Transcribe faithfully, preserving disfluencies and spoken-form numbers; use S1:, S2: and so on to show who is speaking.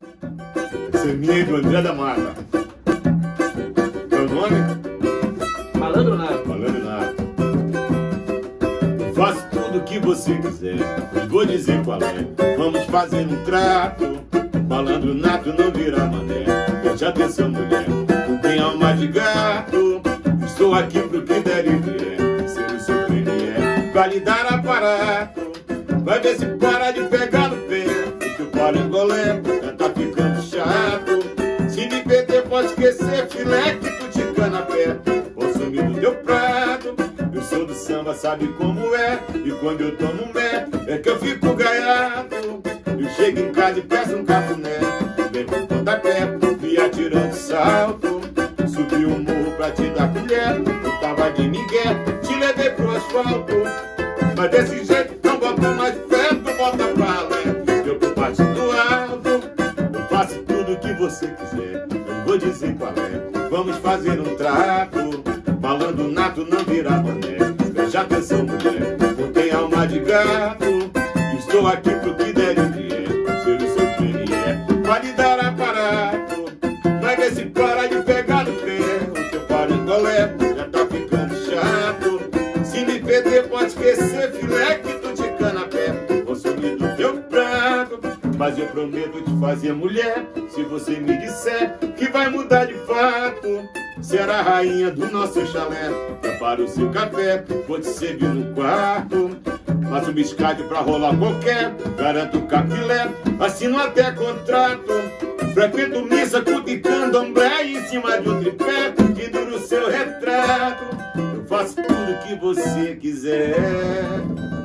S1: Essa é minha do André da Mata. Meu nome?
S2: Malandro Nato.
S1: Malandro Nato. Faço tudo o que você quiser, vou dizer qual é. Vamos fazer um trato. Malandro Nato não vira mané. Preste atenção, mulher, não tem alma de gato. Estou aqui pro que der e vier. Ser o seu premier, vai lhe dar aparato. Vai ver se para de pegar no pé. O que o parangolé já tá ficando chato. Se me perder pode esquecer, filé, que tu te cana a pé. Vou sumir do teu prato. Eu sou do samba, sabe como é. E quando eu tomo mé, é que eu fico gaiado. Eu chego em casa e peço um cafuné. Vem com pontapé, me atirando salto. Subi o morro pra te dar colher. Eu tava de migué, te levei pro asfalto. Mas desse jeito não boto mais fé, tu bota pra lá. Eu combate do alto. Eu faço tudo o que você quiser, eu vou dizer qual é. Vamos fazer um trato. Malandro Nato não vira mané. Preste atenção, mulher, não tem alma de gato. Estou aqui pro que der e vier. Ser o seu premier, vai lhe dar aparato. Vai ver se para de pegar no pé. O teu parangolé já tá ficando chato. Se me perder pode esquecer, filé, que tu te cana a pé. Vou sumir do teu prato. Mas eu prometo te fazer mulher, se você me disser que vai mudar de fato. Será a rainha do nosso chalé. Prepara o seu café, vou te servir no quarto. Faço um biscate pra rolar qualquer, garanto o capilé, assino até contrato. Frequento missa, culto e candomblé, em cima de um tripé, penduro o seu retrato. Eu faço tudo que você quiser.